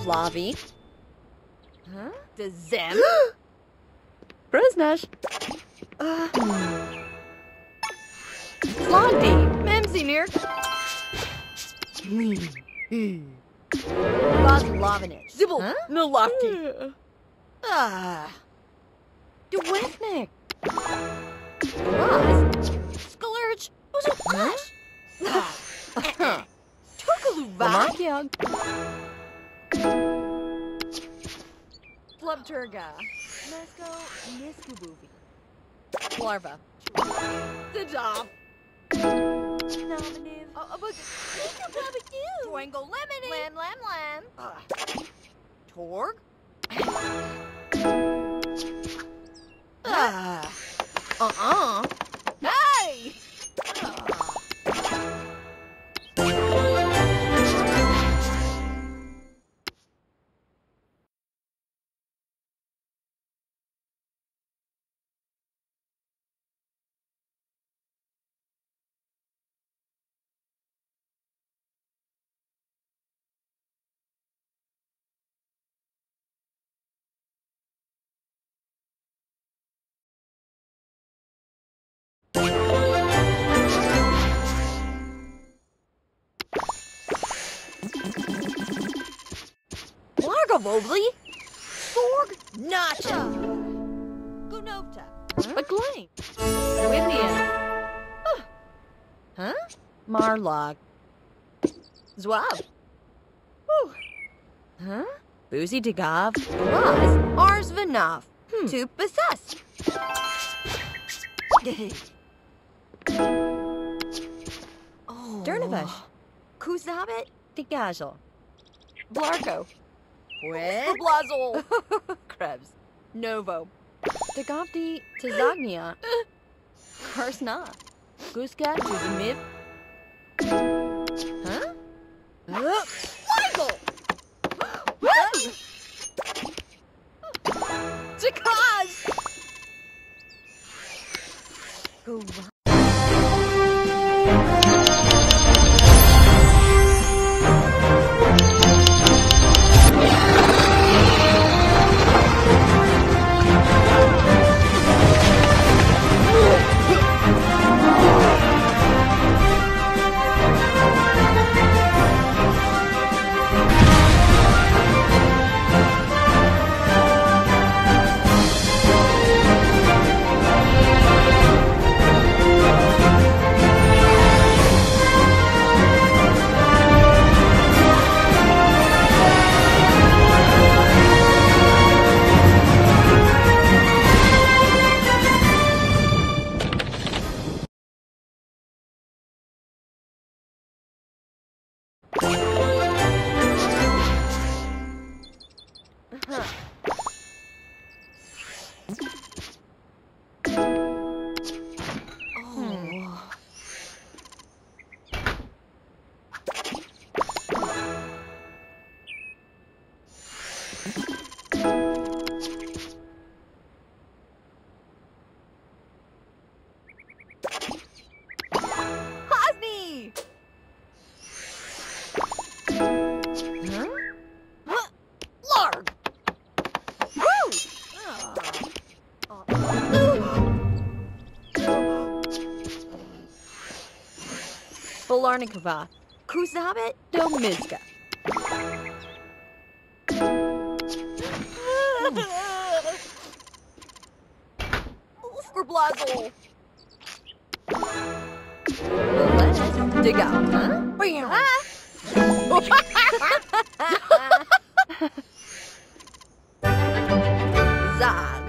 Slavi. Huh? The Zem? Brusnash. Slogdi. Memsinir. Goslovinich. Zibble. Huh? Nalofti. Dewefnik. Scourge. Was it Flash? Tokaluva. Lamakiag. Flubturga. Mesko Niskubuvi. Larva. The Dom. Nominative. But Twangle Lemony. Lam. Torg. Hey! Largavobli? Sorg Nacha. Gunovta. McLean. Wivian. Huh? Marlog. Zwab. Huh? Boozy Dagav. Was Arsvanov. To possess. Dernavesh. Kuzabit. Digajal. Blarko. Quid. Blazol. Krebs. Novo. Dagavdi Tazagnia. Karsna. Guska Tuzimib. Huh? Michael! Jakaz! Go Hosni! Larg! Woo! Bolarnikova. Kuzabit? Domizka. Blazol. Dig out, huh? Zag.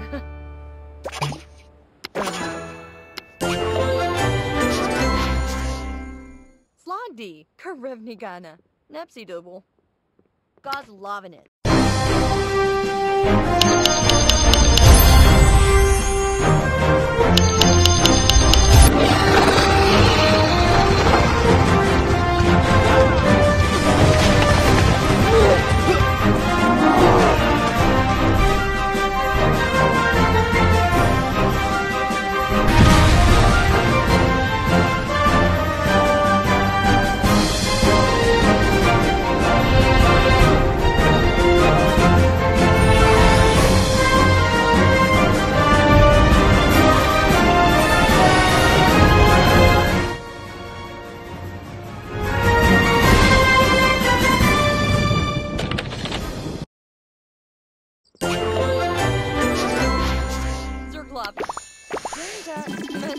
Slogdi. Karevnigana. Nepsi double. Goslovinit.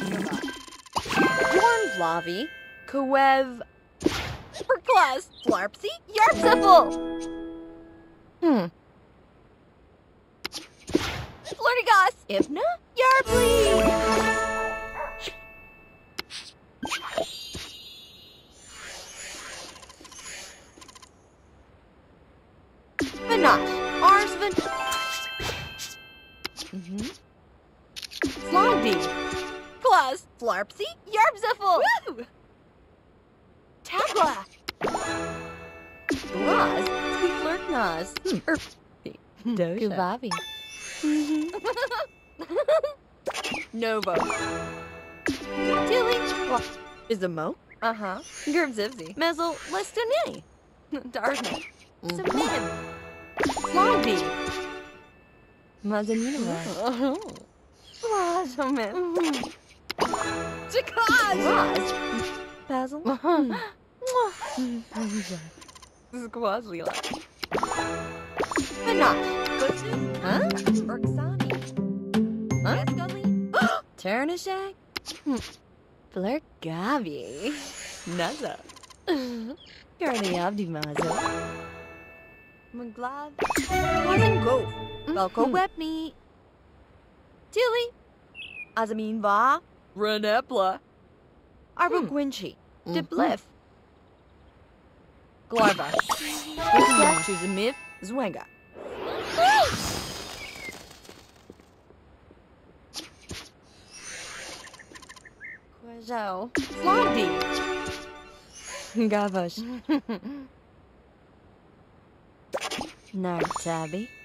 Jorn Vlavi, Kwev, Perklas, Flarpsy, Yarpsiffle. Flirtigas, Ipna, Yarply. Vanash, Arsvan. Slogdy, Claus, Flarpsy, Yarpsiffle. Woo! Tabla. Glaz, Flirtnaz. Guvavi. Novo. Tilly. Izamo. Uh-huh. Gerbzivzi. Mezel. Lestonini. Darkness. Samim. Slogby. Mazanina. Lazamin. Jakaz. Laz. Basil. Squazlila. Vanash. Gutsu. Huh? Urksani. Huh? Escali. Turnishak. Flirt Gavi. Naza. Garni Abdi Mazo. Maglav. Wasn't go. Velko Wepney. Tilly. Azamin Va. Renepla. Arbo Gwinchi. Debliff. Glarva. Choose a myth. Zwenga. Quajo. Flogdy. Gavash. Nartabi.